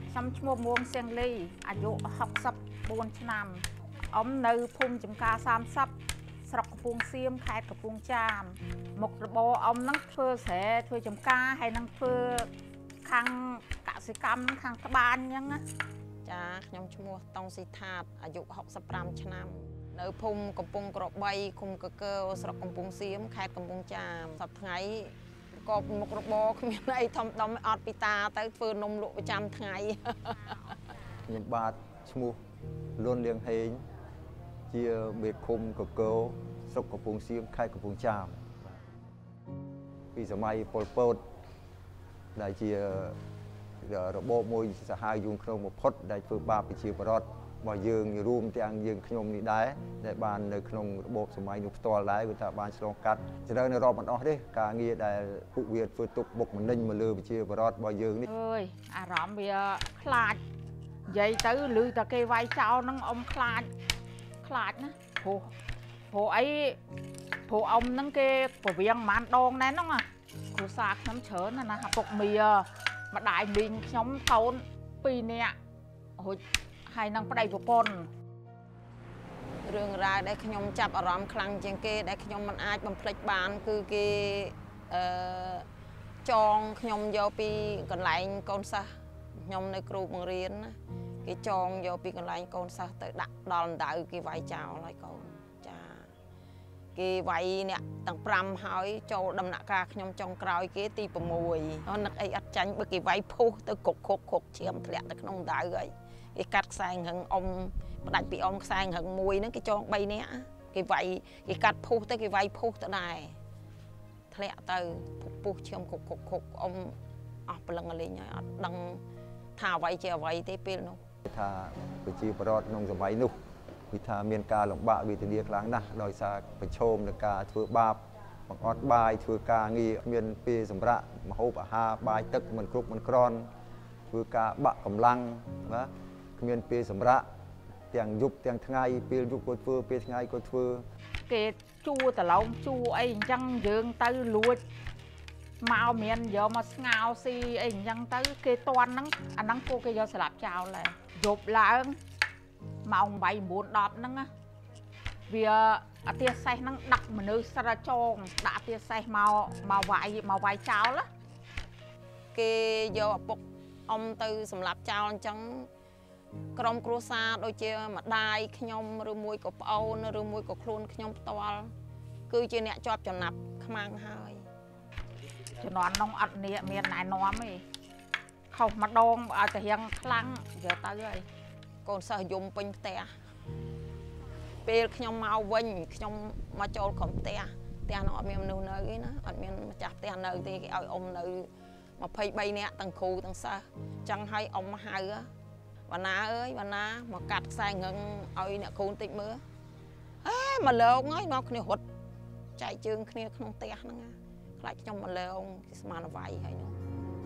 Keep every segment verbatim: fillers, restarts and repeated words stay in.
ខ្ញុំឈ្មោះមួងសៀងលីអាយុหกสิบบួនឆ្នាំអ៊ំនៅភូមិចំការសាមសិបស្រុកកំពង់សៀមខេត្តកំពង់ចាមមុខរបរអ៊ំហ្នឹងធ្វើស្រែធ្វើចំការហើយនឹងធ្វើខាងកសិកម្មខាងត្បាញអញ្ចឹងណាចាខ្ញុំឈ្មោះតុងស៊ីថាតអាយុหกสิบห้าឆ្នាំនៅភូមិកំពង់ក្របីឃុំកកើស្រុកកំពង់សៀមខេត្តកំពង់ចាមសប្តាហ៍ថ្ងៃកបមុខរបរគ្មានអីធំដុំអត់ពីតាទៅធ្វើនំលក់ប្រចាំថ្ងៃខ្ញុំបាទឈ្មោះលួនលៀងហេងជាមេឃុំកកើស្រុកកំពង់សៀមខេត្តកំពង់ចាមពីសម័យប៉ុលពតដែលជារបបមួយសាហាវយួនក្នុងបំផុតដែលធ្វើបាបប្រជាពលរដ្ឋរបស់យើងរួមទាំងយើងខ្ញុំនេះដែរដែលបាននៅក្នុងរបបសម័យនោះផ្ទាល់ដែរគឺថាបានឆ្លងកាត់ច្រើននៅរាប់មិនអស់ទេការងារដែលពួកវាធ្វើទុកបុកម្នេញមកលើប្រជាពលរដ្ឋរបស់យើងនេះអើយអារម្មណ៍វាខ្លាចនិយាយទៅឮតែគេវាយចោលហ្នឹងអ៊ំខ្លាចខ្លាចណាព្រោះព្រោះអីព្រោះអ៊ំហ្នឹងគេប្រវៀងប្រហែលដងណែហ្នឹងគ្រួសារខ្ញុំច្រើនណាស់ពុកមីម្ដាយមីងខ្ញុំកូនពីរនាក់រួចហើយនឹងប្តីប្រពន្ធរឿងរ៉ាវដែលខ្ញុំចាប់អារម្មណ៍ខ្លាំងជាងគេដែលខ្ញុំមិនអាចបំភ្លេចបានគឺគេអឺចងខ្ញុំយកពីកន្លែងកូនសិស្សខ្ញុំនៅគ្រូបង្រៀនណាគេចងយកពីកន្លែងកូនសិស្សទៅដាក់ដល់អណ្ដៅគេវាយចោលហើយកូនចាគេវាយអ្នកទាំងប្រាំហើយចូលដំណាក់កាលខ្ញុំចុងក្រោយគេទី6នឹកអីអត់ចាញ់បើគេវាយភុះទៅគុកគុកគុកឈាមធ្លាក់ទៅក្នុងអណ្ដៅហើយគេកាត់ខ្សែហឹងអ៊ំផ្ដាច់ពីអ៊ំខ្សែហឹងមួយហ្នឹងគេចង3នាក់គេវាយគេកាត់ភុះទៅគេវាយភុះទៅដែរធ្លាក់ទៅពុះឈាមគុកគុកគុកអ៊ំអស់ព្រលឹងលេងហើយអត់ដឹងថាអ្វីជាអ្វីទេពេលនោះថាប្រជាពលរដ្ឋក្នុងសម័យនោះគឺថាមានការលំបាកវេទនាខ្លាំងណាស់ដោយសារប្រឈមនឹងការធ្វើបាបបង្អត់បាយធ្វើការងារមានពេលសម្រាប់ម្ហូបអាហារបាយទឹកមិនគ្រប់មិនក្រន់ធ្វើការបាក់កម្លាំងណាគ្មានពេលសម្រាប់ទាំងយប់ទាំងថ្ងៃពេលយប់ក៏ធ្វើពេលថ្ងៃក៏ធ្វើគេជួតឡោមជួអីអញ្ចឹងយើងទៅលួចមកមានយកមកស្ងោស៊ីអីអញ្ចឹងទៅគេតន់ហ្នឹងអាហ្នឹងពួកគេយកស្លាប់ចោលហើយយប់ឡើងម៉ោង8 9 10ហ្នឹងណាវាអាទាសេះហ្នឹងដាក់មនុស្សស្រចងដាក់អាទាសេះមកមកវាយមកវាយចោលគេយកឪពុកអ៊ំទៅសម្លាប់ចោលអញ្ចឹងក្រុមគ្រួសារដូចជាម្ដាយខ្ញុំឬមួយក៏ប្អូនឬមួយក៏ខ្លួនខ្ញុំផ្ទាល់គឺជាអ្នកជាប់ចំណាប់ខ្មាំងហើយជំនាន់នោះអត់នេះមានណែនាំទេខុសម្ដងឲ្យតែរៀងខ្លាំងយកទៅហើយកូនសិស្សយំពេញផ្ទះពេលខ្ញុំមកវិញខ្ញុំមកចូលក្រុមផ្ទះផ្ទះនោះអត់មានមនុស្សនៅទេណាអត់មានម្ចាស់ផ្ទះនៅទេគេឲ្យអ៊ំនៅ23នាក់ទាំងគ្រូទាំងសិស្សចឹងឲ្យអ៊ំហៅវណ្ណាអើយវណ្ណាមកកាត់ខ្សែងឹងឲ្យអ្នកគ្រូបន្តិចមើលអេមកលើកហើយមកគ្នារត់ចែកជើងគ្នាក្នុងផ្ទះហ្នឹងខ្លាចខ្ញុំមកលើកស្មានអវ័យហើយនោះ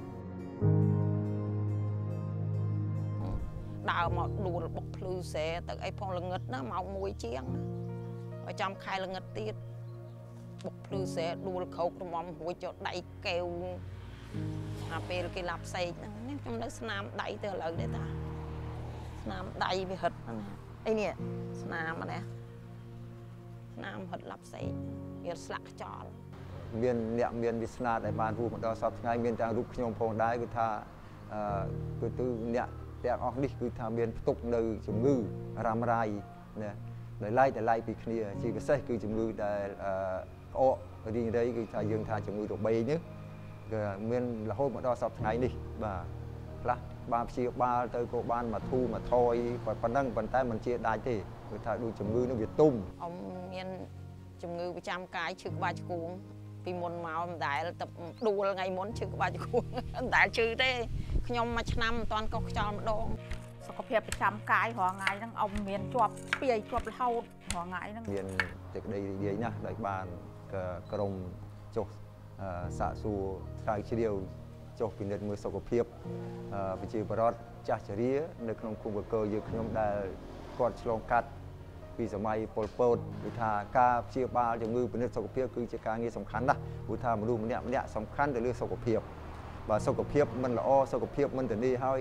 ដើរមកដួលបុកភ្លឺស្រែទៅអីផងល្ងឹតណាម៉ោងមួយជាងណាឲ្យចាំខែល្ងឹតទៀតបុកភ្លឺស្រែដួលក្រោករំំរួចចូលដៃកែវអាពេលគេឡាប់សេកហ្នឹងខ្ញុំនៅស្នាមដៃទៅឥឡូវទេតាស្នាមដៃវាហិតហ្នឹងអីនេះស្នាមហ្នឹងស្នាមហិតឡាប់សេកវាស្លាក់ខ្យល់មានអ្នកមានវាសនាដែលបានរួមមកដល់សពថ្ងៃមានទាំងរូបខ្ញុំផងដែរគឺថាអឺគឺទៅអ្នកទាំងអស់នេះគឺថាមានផ្ទុកនៅជំងឺរ៉ាំរ៉ៃណាដែលឡែកតែឡែកពីគ្នាជាពិសេសគឺជំងឺដែលអឺក្អករីងរៃគឺថាយើងថាជំងឺរបេងនេះគឺមានរហូតមកដល់សពថ្ងៃនេះបាទខ្លះបានព្យាបាលទៅក៏បានមកធូរមកថយប៉ុណ្ណឹងប៉ុន្តែមិនជាដាច់ទេគឺថាដូចជំងឺនោះវាទុំអ៊ំមានជំងឺប្រចាំកាយឈឺក្បាលឆ្កួងពីមុនមកមិនដែលទៅដួលថ្ងៃមុនឈឺក្បាលឆ្កួងមិនដែលឈឺទេខ្ញុំមួយឆ្នាំមិនតាន់កុសខ្យល់ម្ដងសុខភាពប្រចាំកាយរាល់ថ្ងៃហ្នឹងអ៊ំមានជាប់ស្ពាយជាប់រហូតរាល់ថ្ងៃហ្នឹងមានសេចក្តីរីករាយណាស់ដោយបានក្រុមចុះសាកសួរស្រាវជ្រាវចុះពិនិត្យមើលសុខភាពប្រជាពលរដ្ឋចាស់ជរានៅក្នុងភូមិកកើយើងខ្ញុំដែលគាត់ឆ្លងកាត់ពីសម័យប៉ុលពតគឺថាការព្យាបាលជំងឺពិនិត្យសុខភាពគឺជាការងារសំខាន់ណាស់ព្រោះថាមនុស្សម្នាក់ម្នាក់សំខាន់ទៅលើសុខភាពបើសុខភាពមិនល្អសុខភាពមិនធានាហើយ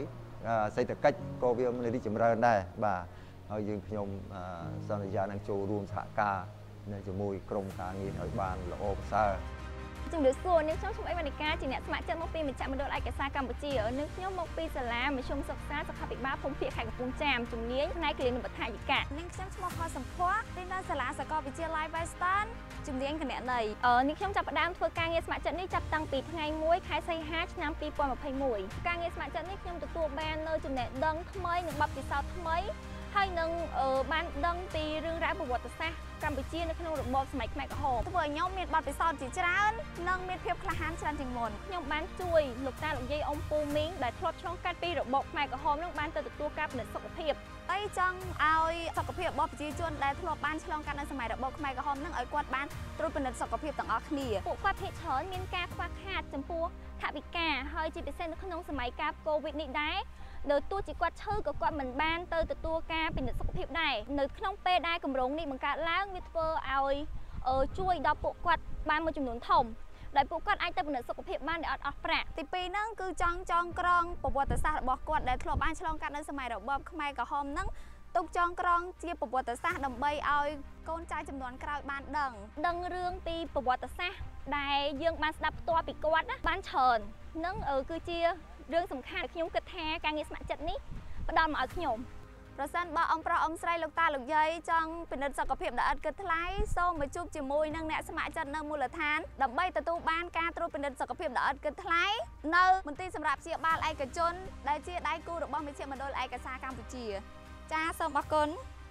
សេដ្ឋកិច្ចក៏វាមានរីកចម្រើនដែរបាទហើយយើងខ្ញុំសន្យានឹងចូលរួមសហការនៅជាមួយក្រុមការងារឲ្យបានល្អប្រសើរជំរាបសួរនាងខ្ញុំឈ្មោះអេវ៉ានីកាជាអ្នកស្ម័គ្រចិត្តមកពីមជ្ឈមណ្ឌលឯកសារកម្ពុជានាងខ្ញុំមកពីសាលាមធ្យមសិក្សាសុខាភិបាលភូមិភាគខេត្តកំពង់ចាមជំនាញផ្នែកគិលានុបដ្ឋាយិកានាងខ្ញុំឈ្មោះខសំភ័ក្ររៀននៅសាលាសាកលវិទ្យាល័យ Western ជំនាញគណនេយ្យនាងខ្ញុំចាប់ផ្ដើមធ្វើការងារស្ម័គ្រចិត្តនេះចាប់តាំងពីថ្ងៃមួយខែសីហាឆ្នាំពីរពាន់ម្ភៃមួយការងារស្ម័គ្រចិត្តនេះខ្ញុំទទួលបាននៅចំណេះដឹងថ្មីនិងបទពិសោធន៍ថ្មីហើយនឹងបានដឹងពីរឿងរ៉ាវប្រវត្តិសាស្ត្រកម្ពុជានៅក្នុងរបបសម័យខ្មែរក្រហមធ្វើឲ្យខ្ញុំមានបទពិសោធន៍ជាច្រើននិងមានភាពក្លាហានច្រើនជាងមុនខ្ញុំបានជួយលោកតាលោកយាយអ៊ំពូមីងដែលធ្លាប់ឆ្លងកាត់ពីរបបខ្មែរក្រហមនឹងបានទៅទទួលការពិនិត្យសុខភាពតែចង់ឲ្យសុខភាពរបស់ប្រជាជនដែលធ្លាប់បានឆ្លងកាត់នៅសម័យរបបខ្មែរក្រហមនឹងឲ្យគាត់បានត្រួតពិនិត្យសុខភាពទាំងអស់គ្នាពួកគាត់ភាគច្រើនមានការខ្វះខាតចំពោះថវិកាហើយជាពិសេសនៅក្នុងសម័យកាលកូវីដនេះដែរនៅទោះជាគាត់ឈឺក៏គាត់មិនបានទៅទទួលការពិនិត្យសុខភាពដែរនៅក្នុងពេលដែលគម្រោងនេះបង្កើតឡើងវាធ្វើឲ្យជួយដល់ពួកគាត់បានមួយចំនួនធំដែលពួកគាត់អាចទៅពិនិត្យសុខភាពបានដោយអត់អស់ប្រាក់ទីពីរហ្នឹងគឺចង់ចងក្រងប្រវត្តិសាស្ត្ររបស់គាត់ដែលធ្លាប់បានឆ្លងកាត់នៅសម័យរបបខ្មែរក្រហមហ្នឹងទុកចងក្រងជាប្រវត្តិសាស្ត្រដើម្បីឲ្យកូនចៅចំនួនក្រោយបានដឹងដឹងរឿងពីប្រវត្តិសាស្ត្រដែលយើងបានស្ដាប់ផ្ទាល់ពីគាត់ណាបានច្រើននឹងគឺជារឿងសំខាន់ខ្ញុំគិតថាការងារស្ម័គ្រចិត្តនេះផ្ដល់មកឲ្យខ្ញុំប្រសិនបើអង្គប្រុសអង្គស្រីលោកតាលោកយាយចង់ពិនិត្យសុខភាពដែលឥតគិតថ្លៃសូមមកជួបជាមួយនឹងអ្នកស្ម័គ្រចិត្តនៅមូលដ្ឋានដើម្បីទទួលបានការត្រួតពិនិត្យសុខភាពដែលឥតគិតថ្លៃនៅមន្ទីរសម្រាប់ព្យាបាលឯកជនដែលជាដៃគូរបស់មជ្ឈមណ្ឌលឯកសារកម្ពុជាចាសសូមអរគុណ